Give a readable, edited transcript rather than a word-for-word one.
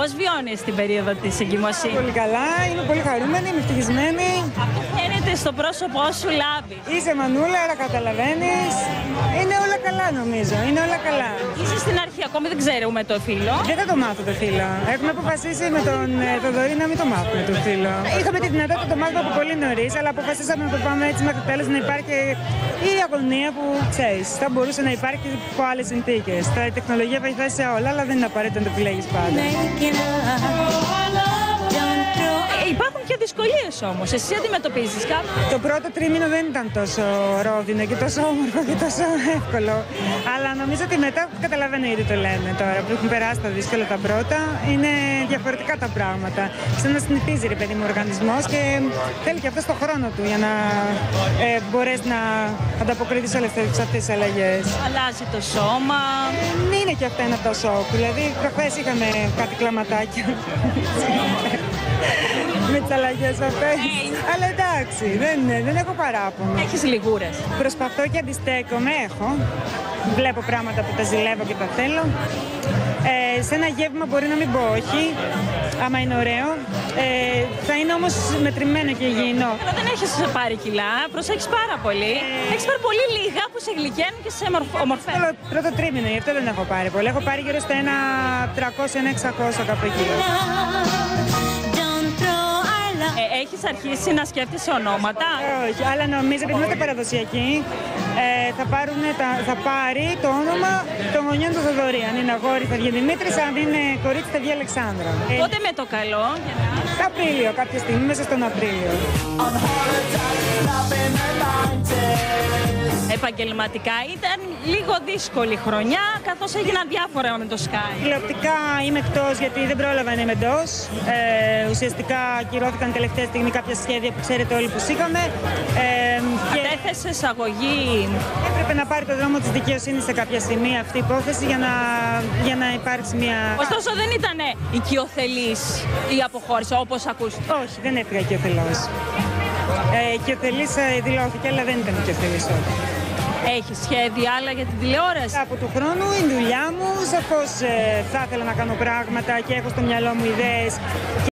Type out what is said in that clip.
Πώς βιώνεις την περίοδο της εγκυμοσύνης? Πολύ καλά, είμαι πολύ χαρούμενη, είμαι ευτυχισμένη. Αυτό φαίνεται στο πρόσωπό σου, λάμπει. Είσαι μανούλα, άρα καταλαβαίνεις. Είναι όλα καλά νομίζω, είναι όλα καλά. Είσαι στην αρχή, ακόμη δεν ξέρουμε το φύλλο. Δεν θα το μάθω το φύλλο. Έχουμε αποφασίσει με τον Θοδωρή να μην το μάθουμε το φύλλο. Είχαμε τη δυνατότητα να το μάθουμε από πολύ νωρίς, αλλά αποφασίσαμε να το πάμε έτσι μέχρι το τέλος, να υπάρχει η αγωνία που ξέρεις. Θα μπορούσε να υπάρχει από άλλες συνθήκες. Η τεχνολογία βοηθάει σε όλα, αλλά δεν είναι απαραίτητο να το επιλέγεις πάντα. Υπάρχουν και δυσκολίες όμως. Εσύ αντιμετωπίζεις κάποιες? Το πρώτο τρίμηνο δεν ήταν τόσο ρόδινο και τόσο όμορφο και τόσο εύκολο. Αλλά νομίζω ότι μετά καταλαβαίνω γιατί το λένε τώρα, που έχουν περάσει τα δύσκολα τα πρώτα. Είναι διαφορετικά τα πράγματα. Σαν να συνηθίζει, ρε παιδί μου, ο οργανισμός και θέλει και αυτό το χρόνο του για να μπορέσει να ανταποκριθεί σε όλες αυτές τις αλλαγές. Αλλάζει το σώμα. Είναι και αυτά ένα από τα σοκ. Δηλαδή, προχθές είχαμε κάτι κλαματάκια. Με τις αλλαγές αυτές. Αλλά εντάξει, δεν έχω παράπονο. Έχεις λιγούρες? Προσπαθώ και αντιστέκομαι, έχω. Βλέπω πράγματα που τα ζηλεύω και τα θέλω. Σε ένα γεύμα μπορεί να μην πω όχι, άμα είναι ωραίο. Θα είναι όμως μετρημένο και υγιεινό. Αλλά δεν έχεις πάρει κιλά, προσέχεις πάρα πολύ. Έχεις πάρει πολύ λίγα που σε γλυκαίνουν και σε ομορφαίνουν. Το πρώτο τρίμηνο, γι' αυτό δεν έχω πάρει πολύ. Έχω πάρει γύρω στα 1.300-1.600 κάπου εκεί. Έχεις αρχίσει να σκέφτεσαι ονόματα? Όχι, αλλά νομίζω ότι είμαστε παραδοσιακοί. Θα πάρει το όνομα των γονιών του Θοδωρή. Αν είναι αγόρι θα βγει Δημήτρης, αν είναι κορίτσι θα βγει Αλεξάνδρα. Πότε με το καλό? Απρίλιο, κάποια στιγμή, μέσα στον Απρίλιο. Επαγγελματικά ήταν λίγο δύσκολη χρονιά, καθώς έγιναν διάφορα με το Sky. Τηλεοπτικά είμαι εκτός γιατί δεν πρόλαβα να είμαι εντός. Ουσιαστικά ακυρώθηκαν τελευταία στιγμή κάποια σχέδια που ξέρετε όλοι που είχαμε. Κατέθεσες αγωγή. Έπρεπε να πάρει το δρόμο της δικαιοσύνης σε κάποια σημεία αυτή η υπόθεση για να υπάρξει μια... Ωστόσο δεν ήταν οικειοθελής η αποχώρηση όπως ακούστηκε. Όχι, δεν έφυγα οικειοθελώς. Οικειοθελής δηλώθηκε, αλλά δεν ήταν οικειοθελής όχι. Έχεις σχέδια άλλα για την τηλεόραση? Από του χρόνου είναι η δουλειά μου, σαφώς θα ήθελα να κάνω πράγματα και έχω στο μυαλό μου ιδέες.